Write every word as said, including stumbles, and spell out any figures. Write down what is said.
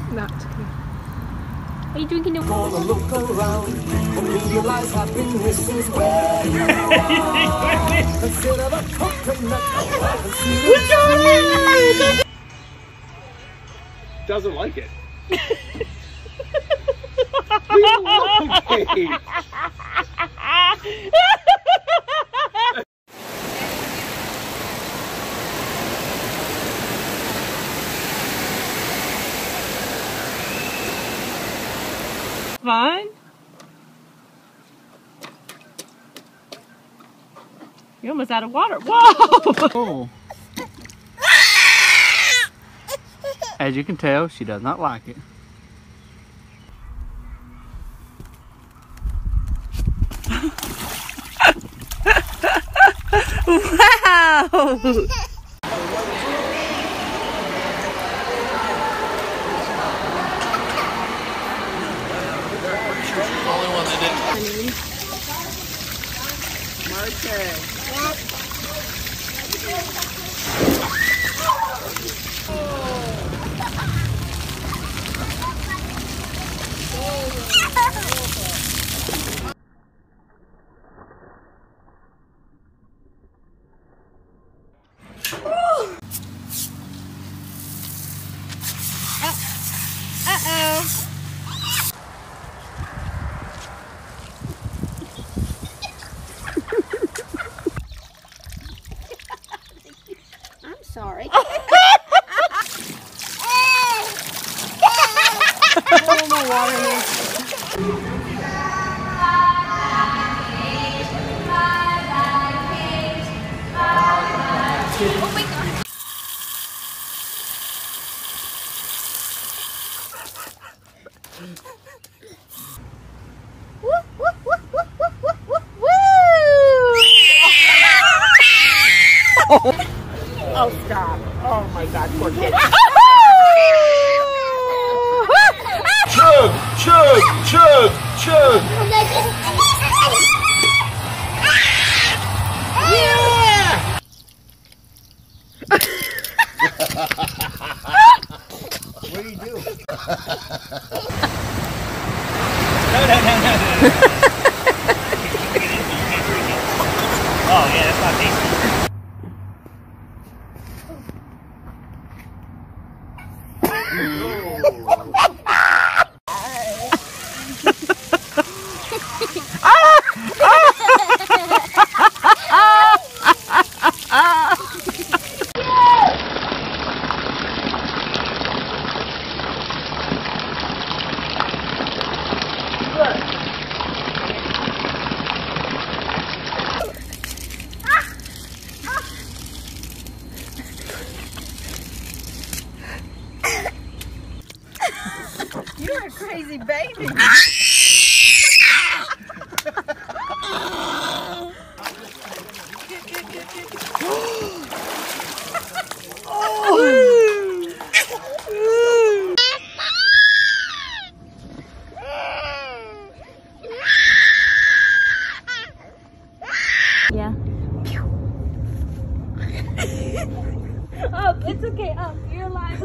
That's good. Are you drinking the water? Look around and realize I've been missing where you are. Instead of a coconut, doesn't like it. Relocate. Fun? You're almost out of water. Whoa! As you can tell, she does not like it. Wow! Sorry. Oh, stop. Oh my God, poor kid. Chug, chug, chug, chug. Yeah! What do you do? No, no, no, no, no. Oh, yeah, that's not tasty. You're a crazy baby. Yeah. Up, it's okay, up. You're alive.